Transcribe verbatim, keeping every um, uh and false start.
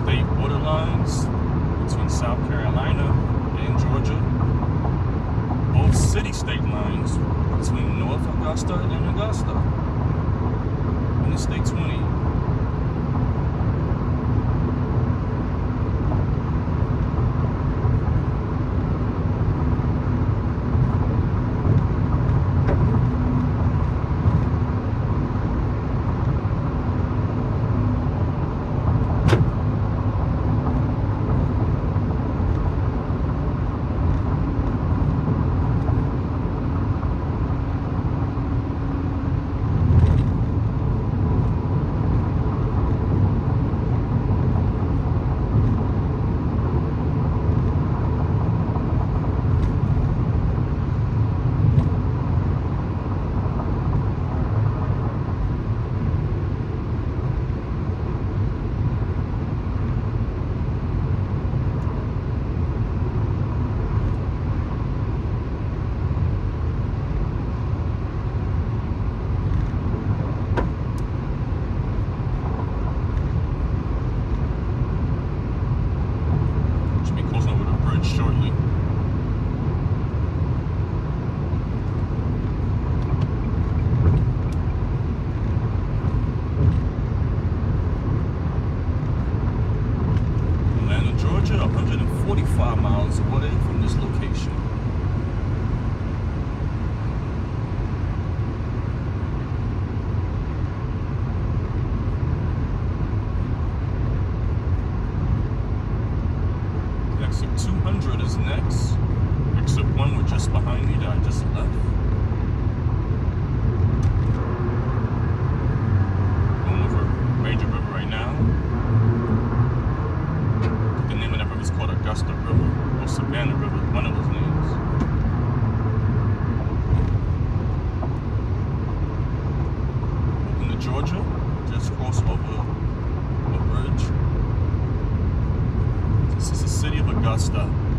state borderlines between South Carolina and Georgia. Both city-state lines between North Augusta and Augusta. Interstate twenty. Shortly. Atlanta, Georgia, one hundred forty-five miles away from this location. Exit two hundred is next. Exit one was just behind me that I just left. Going over a major river right now. The name of that river is called Augusta River or Savannah River, one of those names. Welcome to Georgia. Just crossed over a bridge. This is the city of Augusta.